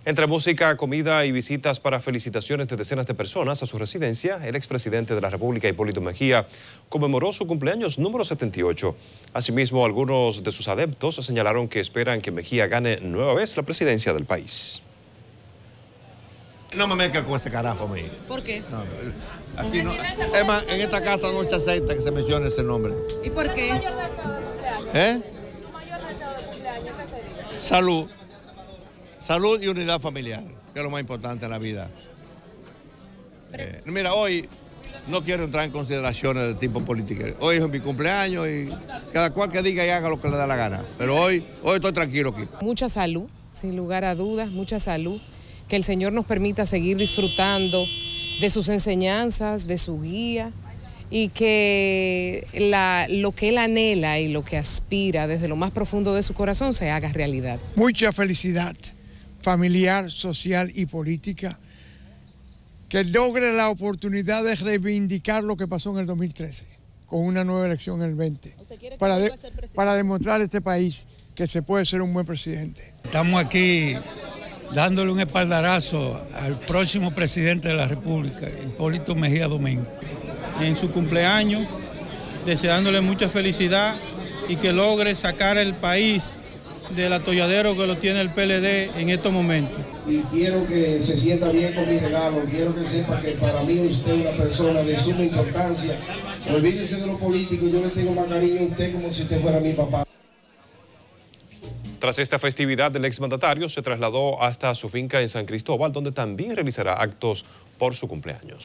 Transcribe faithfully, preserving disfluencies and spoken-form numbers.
Entre música, comida y visitas para felicitaciones de decenas de personas a su residencia, el expresidente de la República, Hipólito Mejía, conmemoró su cumpleaños número setenta y ocho. Asimismo, algunos de sus adeptos señalaron que esperan que Mejía gane nueva vez la presidencia del país. No me mezcla con ese carajo, mí. ¿Por qué? No, aquí no. Es más, en esta casa no se acepta que se mencione ese nombre. ¿Y por qué? ¿Su mayor deseo de cumpleaños? ¿Eh? ¿Su mayor deseo de cumpleaños qué sería? Salud. Salud y unidad familiar, que es lo más importante en la vida. Eh, mira, hoy no quiero entrar en consideraciones de tipo político. Hoy es mi cumpleaños y cada cual que diga y haga lo que le da la gana. Pero hoy, hoy estoy tranquilo aquí. Mucha salud, sin lugar a dudas, mucha salud. Que el Señor nos permita seguir disfrutando de sus enseñanzas, de su guía, y que la, lo que Él anhela y lo que aspira desde lo más profundo de su corazón se haga realidad. Mucha felicidad familiar, social y política, que logre la oportunidad de reivindicar lo que pasó en el dos mil trece, con una nueva elección en el veinte, para, de, para demostrar a este país que se puede ser un buen presidente. Estamos aquí dándole un espaldarazo al próximo presidente de la República, Hipólito Mejía Domínguez. En su cumpleaños, deseándole mucha felicidad y que logre sacar el país del atolladero que lo tiene el P L D en estos momentos. Y quiero que se sienta bien con mi regalo, quiero que sepa que para mí usted es una persona de suma importancia. Olvídese de lo político, yo le tengo más cariño a usted como si usted fuera mi papá. Tras esta festividad, el exmandatario se trasladó hasta su finca en San Cristóbal, donde también realizará actos por su cumpleaños.